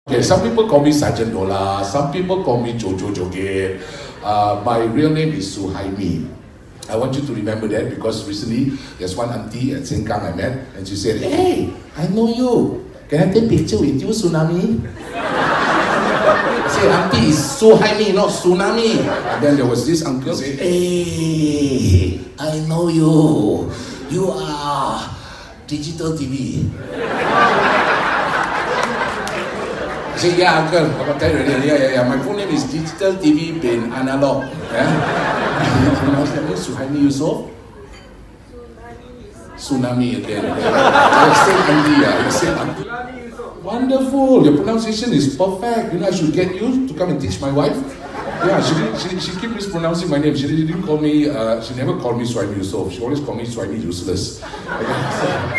Okay, some people call me Sergeant Dola, some people call me Jojo Joget. My real name is Suhaimi. I want you to remember that because recently there's one auntie at Sengkang I met and she said, "Hey, I know you. Can I take a picture with you, Tsunami?" I said, "Auntie, it's Suhaimi, not Tsunami." And then there was this uncle say, "Hey, I know you. You are Digital TV." I said, "Yeah, uncle, I tell you already. Yeah. My full name is Digital TV bin Analog." Yeah? And I was like, "Suhaimi Yusof?" Tsunami again. The same auntie. Wonderful. Your pronunciation is perfect. You know, I should get you to come and teach my wife. Yeah, she keep mispronouncing my name. She didn't call me. She never called me Suhaimi Yusof. She always called me Suhaimi Useless. Okay, so,